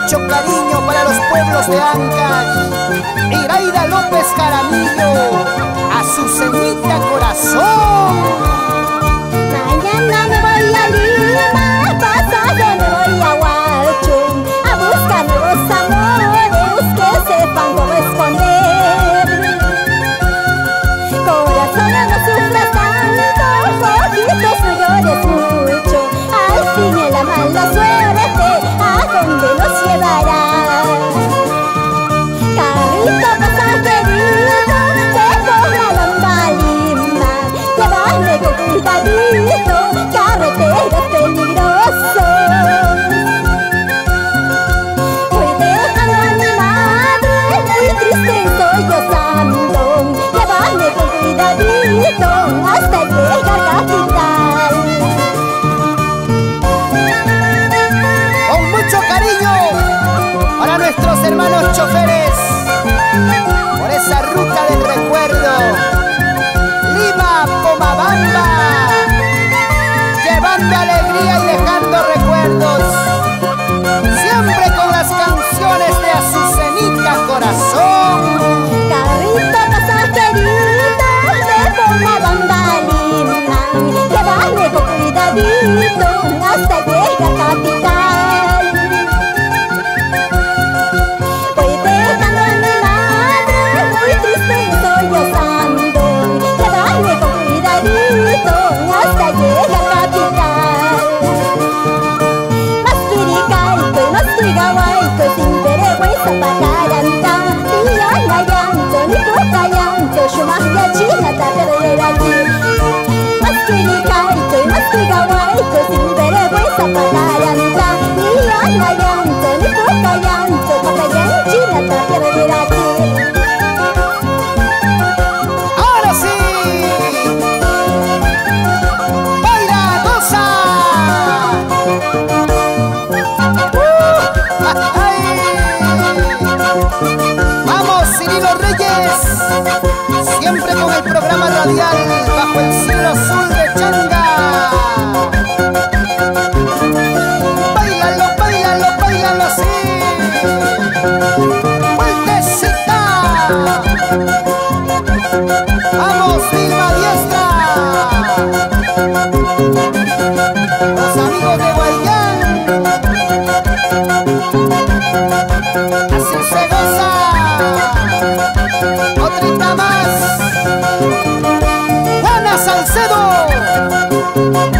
mucho cariño para los pueblos de Ancash. Iraida López Jaramillo, Azucenita Corazón. Mañana me voy a Lima, pasado me voy a Huachum, a buscar nuevos amores que sepan corresponder. Corazón, no sufras tanto, ojitos, no llores mucho, al fin en la mala suerte a donde nos llevará. Carrito pasajerito de Pomabamba a Lima, llévame con cuidadito, carreteras peligrosas. Voy dejando a mi madre, muy triste estoy llorando, llévame con cuidadito hasta llegar a capital. Con mucho cariño para nuestros hermanos choferes, por esa ruta del recuerdo, Lima, Pomabamba, llevando alegría y dejando recuerdos, siempre con las canciones de Azucenita Corazón. Carrito pasajerito de Pomabamba a Lima, llévame con cuidadito hasta llegar a capital. Voy dejando a mi madre, muy triste estoy llorando, llévame con cuidadito hasta llegar a capital. Masquiricaico, masquirigawaico, sin vergüenza pagaranta, y la llanto, ni coca llanto, shumahya china ta perder aquí. Masquiricaico, masquirigawaico, sin vergüenza pagaranta, y la llanto, ni coca llanto, coca china ta perder aquí. ¡Ahora sí! ¡Baila, goza! ¡Ay! ¡Vamos, Cirilo Reyes! Siempre con el programa radial Bajo el Cielo Azul de Changa. ¡Báilalo, báilalo, báilalo así! ¡Vueltecita! ¡Vamos, Vilma Diestra! Los amigos de Guayán, así se goza. Otrita más, Juana Salcedo.